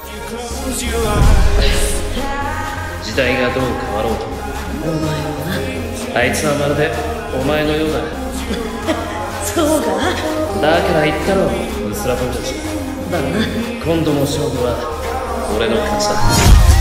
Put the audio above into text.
時代がどう変わろうと、 お前はあいつはまるでお前のようだ。 そうか。 だから言ったろ、ウスラボンたち。 だな。 今度の勝負は俺の勝ちだ。